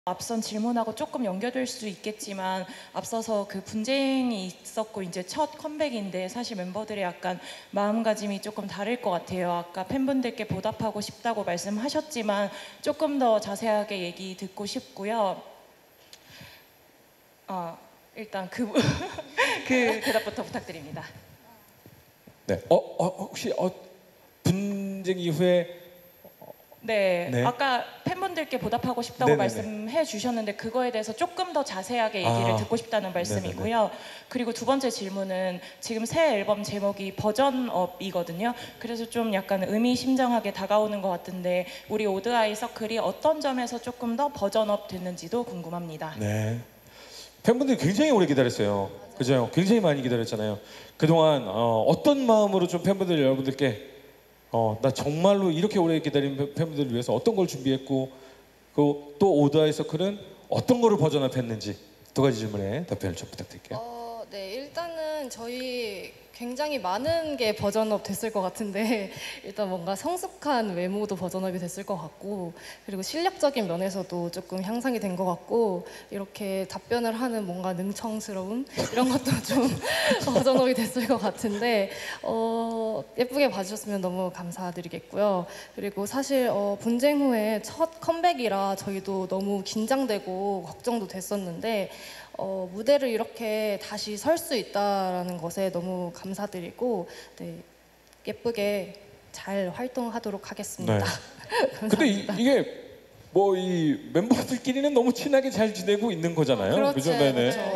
앞선 질문하고 조금 연결될 수 있겠지만 앞서서 그 분쟁이 있었고 이제 첫 컴백인데 사실 멤버들의 약간 마음가짐이 조금 다를 것 같아요. 아까 팬분들께 보답하고 싶다고 말씀하셨지만 조금 더 자세하게 얘기 듣고 싶고요. 일단 그 대답부터 부탁드립니다. 네. 혹시 분쟁 이후에 네, 네. 아까 팬분들께 보답하고 싶다고 네네네. 말씀해 주셨는데 그거에 대해서 조금 더 자세하게 얘기를 듣고 싶다는 말씀이고요. 그리고 두 번째 질문은 지금 새 앨범 제목이 버전업이거든요. 그래서 좀 약간 의미심장하게 다가오는 것 같은데 우리 오드아이 서클이 어떤 점에서 조금 더 버전업 됐는지도 궁금합니다. 네. 팬분들이 굉장히 오래 기다렸어요. 그죠? 굉장히 많이 기다렸잖아요. 그동안 어떤 마음으로 좀 팬분들 여러분들께 나 정말로 이렇게 오래 기다린 팬분들을 위해서 어떤 걸 준비했고 또 오드아이 서클은 어떤 거를 버전업했는지 두 가지 질문에 답변을 좀 부탁드릴게요. 네, 일단은 저희 굉장히 많은 게 버전업 됐을 것 같은데 일단 뭔가 성숙한 외모도 버전업이 됐을 것 같고 그리고 실력적인 면에서도 조금 향상이 된 것 같고 이렇게 답변을 하는 뭔가 능청스러움 이런 것도 좀 버전업이 됐을 것 같은데 예쁘게 봐주셨으면 너무 감사드리겠고요. 그리고 사실 분쟁 후에 첫 컴백이라 저희도 너무 긴장되고 걱정도 됐었는데 무대를 이렇게 다시 설 수 있다는 것에 너무 감사드리고 네, 예쁘게 잘 활동하도록 하겠습니다. 네. 근데 감사합니다. 이게 뭐 이 멤버들끼리는 너무 친하게 잘 지내고 있는 거잖아요. 그렇죠. 그죠? 네네. 그렇죠.